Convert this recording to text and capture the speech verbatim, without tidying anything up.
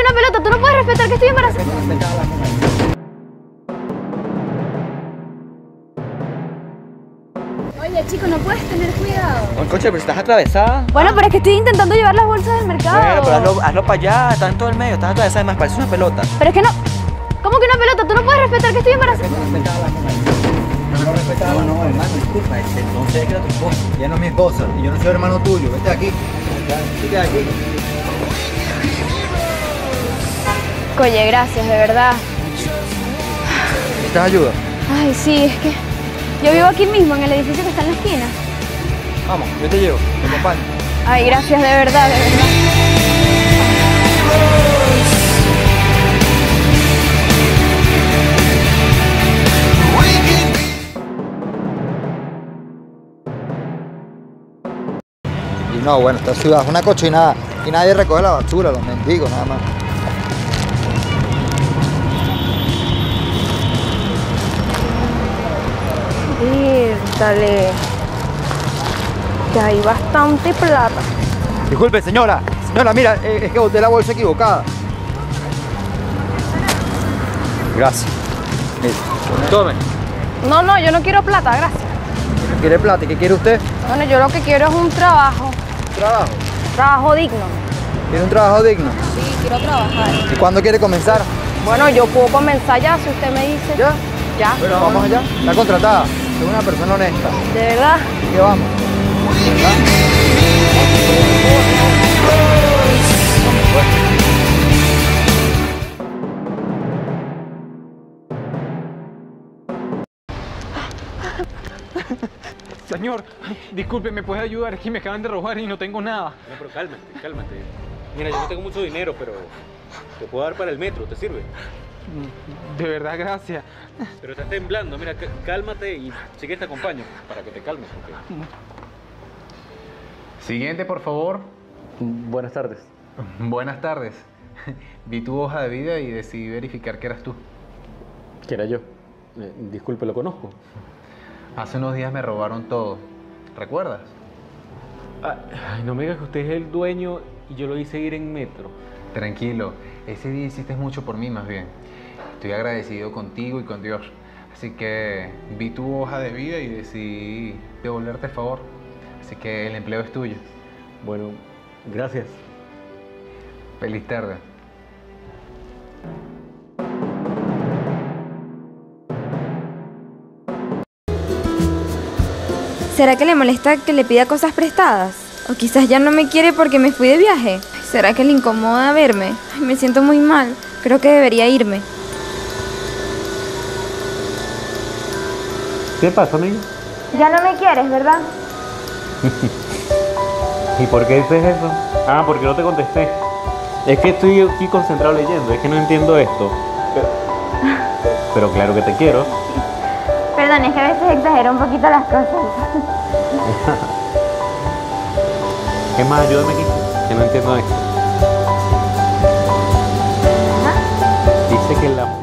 una pelota? ¿Tú no puedes respetar que estoy embarazada? Oye, chico, no puedes tener cuidado. Con coche, pero estás atravesada. Bueno, pero es que estoy intentando llevar las bolsas del mercado. Bueno, pero hazlo, hazlo para allá, estás en todo el medio, estás atravesada, además parece una pelota. Pero es que no... ¿Cómo que una pelota? ¿Tú no puedes respetar que estoy embarazada? No respetaba, no, hermano, disculpa, no sé que era tu esposa. Ya no es mi esposa, y yo no soy hermano tuyo, vete de aquí. Vete de aquí. Oye, gracias, de verdad. ¿Necesitas ayuda? Ay, sí, es que yo vivo aquí mismo, en el edificio que está en la esquina. Vamos, yo te llevo, te acompaño. Ay, gracias, de verdad, de verdad. Y no, bueno, esta ciudad es una cochinada y nadie recoge la basura, los mendigos nada más. Dale. Ya hay bastante plata. Disculpe, señora. Señora, mira, es que boté la bolsa equivocada. Gracias. Mire, tome. No, no, yo no quiero plata, gracias. ¿Quiere plata? ¿Y qué quiere usted? Bueno, yo lo que quiero es un trabajo. ¿Trabajo? Trabajo digno. ¿Quiere un trabajo digno? Sí, quiero trabajar. ¿Y cuándo quiere comenzar? Bueno, yo puedo comenzar ya, si usted me dice. ¿Ya? Ya. Bueno, vamos allá. Está contratada. Es una persona honesta. ¿De verdad? ¿Qué vamos? Señor, disculpe, ¿me puede ayudar? Es que me acaban de robar y no tengo nada. No, pero cálmate, cálmate. Mira, yo no tengo mucho dinero, pero te puedo dar para el metro, ¿te sirve? De verdad, gracias. Pero estás temblando, mira, cálmate y sí que te acompaño para que te calmes. Porque... Siguiente, por favor. Buenas tardes. Buenas tardes. Vi tu hoja de vida y decidí verificar que eras tú. ¿Qué era yo? Eh, disculpe, ¿lo conozco? Hace unos días me robaron todo. ¿Recuerdas? Ay, no me digas que usted es el dueño y yo lo hice ir en metro. Tranquilo, ese día hiciste mucho por mí más bien. Estoy agradecido contigo y con Dios. Así que vi tu hoja de vida y decidí devolverte el favor. Así que el empleo es tuyo. Bueno, gracias. Feliz tarde. ¿Será que le molesta que le pida cosas prestadas? O quizás ya no me quiere porque me fui de viaje. ¿Será que le incomoda verme? Ay, me siento muy mal. Creo que debería irme. ¿Qué pasa, amigo? Ya no me quieres, ¿verdad? ¿Y por qué dices eso? Ah, porque no te contesté. Es que estoy aquí concentrado leyendo, es que no entiendo esto. Pero, pero claro que te quiero. Perdón, es que a veces exagero un poquito las cosas. ¿Qué más? Ayúdame aquí, que no entiendo esto. Dice que la...